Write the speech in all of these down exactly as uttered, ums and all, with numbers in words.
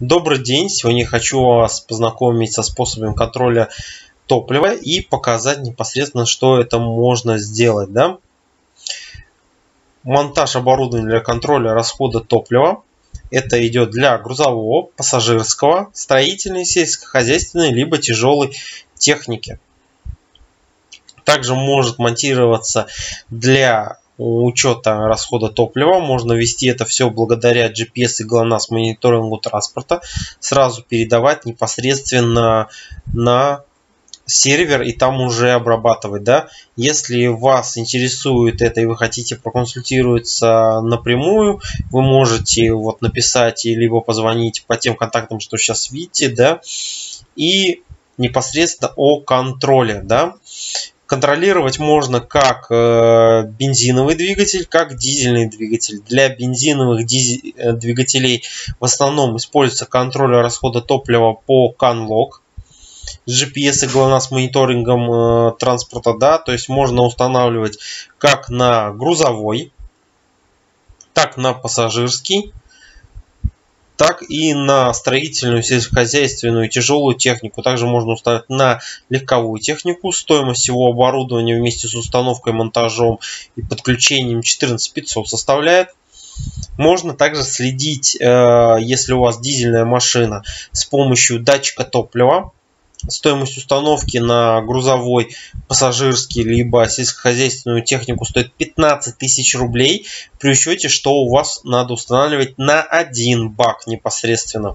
Добрый день! Сегодня я хочу вас познакомить со способом контроля топлива и показать непосредственно, что это можно сделать. Да? Монтаж оборудования для контроля расхода топлива. Это идет для грузового, пассажирского, строительной, сельскохозяйственной, либо тяжелой техники. Также может монтироваться для учета расхода топлива. Можно вести это все благодаря джи пи эс и ГЛОНАСС мониторингу транспорта. Сразу передавать непосредственно на сервер и там уже обрабатывать. Да? Если вас интересует это и вы хотите проконсультироваться напрямую, вы можете вот написать и либо позвонить по тем контактам, что сейчас видите, да, и непосредственно о контроле. Да? Контролировать можно как бензиновый двигатель, как дизельный двигатель. Для бензиновых двигателей в основном используется контроль расхода топлива по CAN-лог. джи пи эс и ГЛОНАСС мониторингом э, транспорта, да, то есть можно устанавливать как на грузовой, так на пассажирский, так и на строительную, сельскохозяйственную, тяжелую технику. Также можно установить на легковую технику. Стоимость всего оборудования вместе с установкой, монтажом и подключением четырнадцать тысяч пятьсот составляет. Можно также следить, э, если у вас дизельная машина, с помощью датчика топлива. Стоимость установки на грузовой, пассажирский либо сельскохозяйственную технику стоит пятнадцать тысяч рублей, при учете, что у вас надо устанавливать на один бак непосредственно.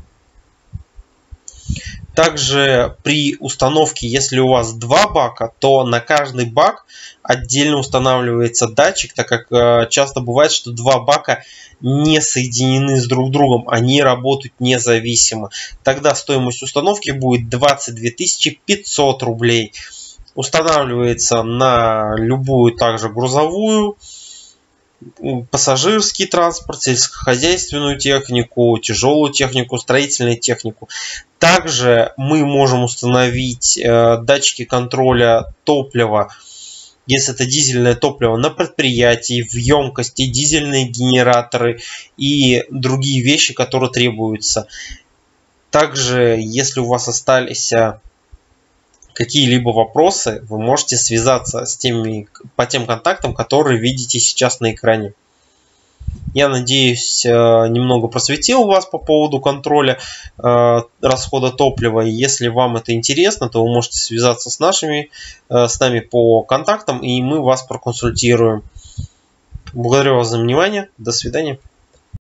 Также при установке, если у вас два бака, то на каждый бак отдельно устанавливается датчик, так как часто бывает, что два бака не соединены с друг другом, они работают независимо. Тогда стоимость установки будет двадцать две тысячи пятьсот рублей. Устанавливается на любую также грузовую, пассажирский транспорт, сельскохозяйственную технику, тяжелую технику, строительную технику. Также мы можем установить э, датчики контроля топлива, если это дизельное топливо, на предприятии, в емкости, дизельные генераторы и другие вещи, которые требуются. Также, если у вас остались какие-либо вопросы, вы можете связаться с теми, по тем контактам, которые видите сейчас на экране. Я надеюсь, немного просветил вас по поводу контроля расхода топлива. И если вам это интересно, то вы можете связаться с нашими, с нами по контактам, и мы вас проконсультируем. Благодарю вас за внимание. До свидания.